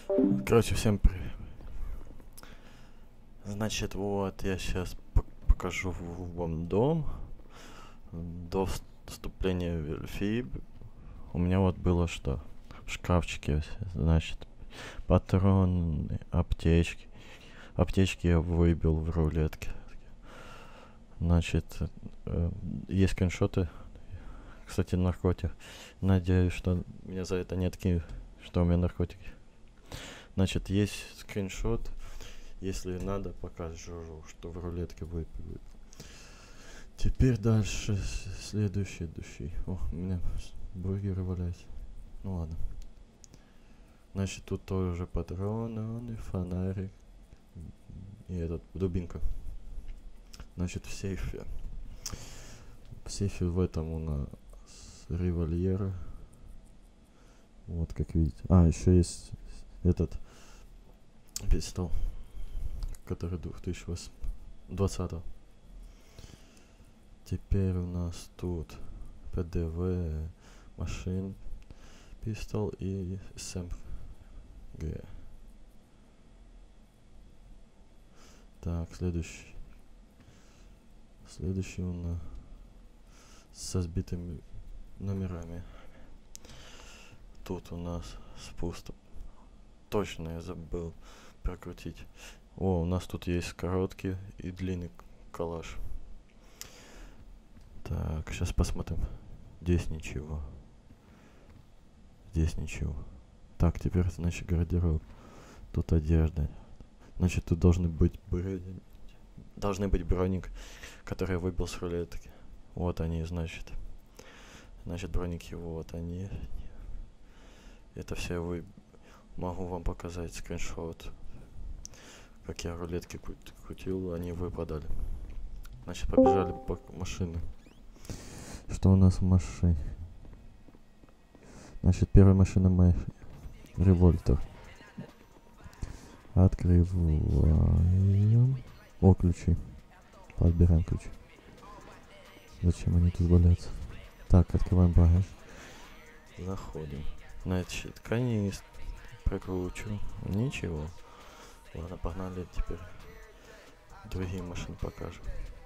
Короче, всем привет. Значит, вот я сейчас покажу вам дом. До вступления в ЛФИ у меня вот было что? В шкафчике, значит, патроны, аптечки. Аптечки я выбил в рулетке. Значит, есть скриншоты. Кстати, наркотик. Надеюсь, что меня за это не такие, что у меня наркотики. Значит, есть скриншот. Если надо, покажу, что в рулетке выпил. Теперь дальше следующий. О, у меня бургеры валяются. Ну ладно. Значит, тут тоже патроны, фонарик и этот дубинка. Значит, в сейфе. В сейфе в этом у нас револьвер. Вот, как видите. А, еще есть этот пистол, который 2020. Теперь у нас тут ПДВ, машин, пистол и СМГ. Так, следующий. Следующий у нас со сбитыми номерами. Тут у нас спуск. Точно я забыл прокрутить. О, у нас тут есть короткий и длинный калаш. Так, сейчас посмотрим. Здесь ничего. Здесь ничего. Так, теперь, значит, гардероб. Тут одежда. Значит, тут должны быть броник, который я выбил с рулетки. Вот они, значит. Значит, броники, вот они. Это все я могу вам показать скриншот. Как я рулетки крутил, они выпадали. Значит, побежали по машины. Что у нас в машине? Значит, первая машина моя револьтер. Открываем. О, ключи. Подбираем ключи. Зачем они тут валяются? Так, открываем багаж. Заходим. Значит, канистр. Прикручиваю. Ничего. Ладно, погнали теперь. Другие машины покажем.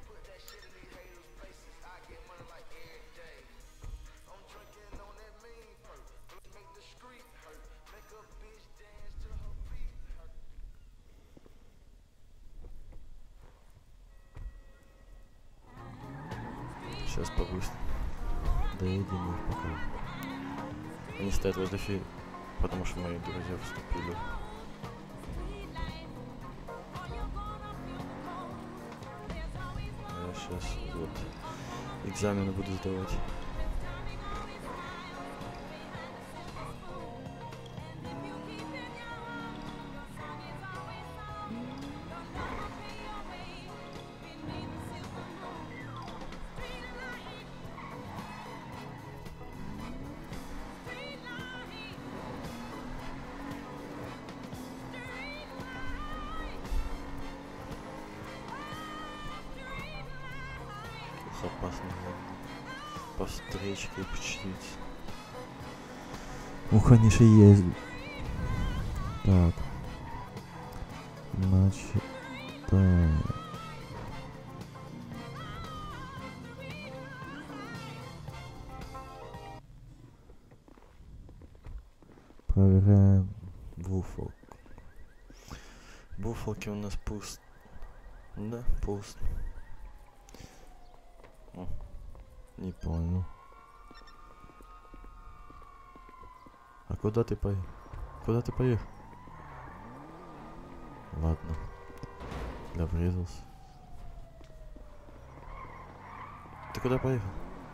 Сейчас побыстрее. Доедем их пока. Они стоят возле фи, потому что мои друзья вступили. Я сейчас вот экзамены буду сдавать. Опасно по встречке почтить. Ух, они же есть. Так. Значит, так. Проверяем буфл. Буфалки у нас пуст. Да, пуст. О, не понял. А куда ты поехал? Куда ты поехал? Ладно. Я врезался. Ты куда поехал?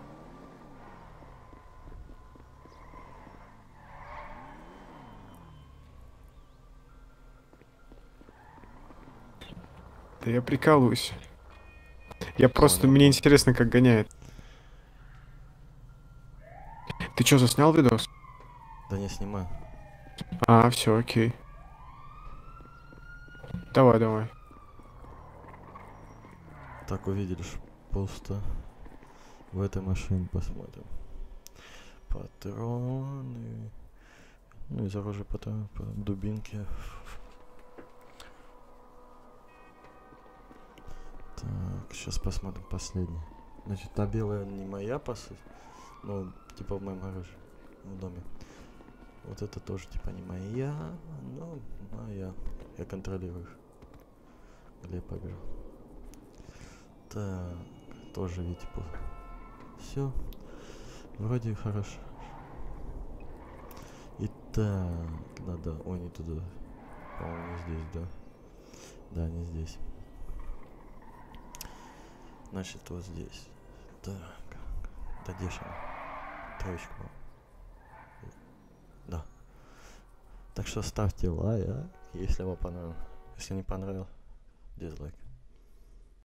Да я прикалываюсь. Я просто, Понял, мне понял. интересно, как гоняет. Ты что, заснял видос? Да не снимаю. А, все, окей. Давай. Так, увидели, что пусто. В этой машине посмотрим. Патроны. Ну, из оружия по дубинке. Так, сейчас посмотрим последний. Значит, та белая не моя, по сути. Ну, типа в моем гараже. В доме. Вот это тоже типа не моя, но моя. Я контролирую их. Или я побежал. Так, тоже ведь типа. Все. Вроде хорошо. Итак, надо... Ой, не туда. По-моему, не здесь, да? Да, не здесь. Значит, вот здесь. Так. Да, где же она? Троечка. Да. Так что ставьте лайк, если вам понравилось. Если не понравилось, дизлайк.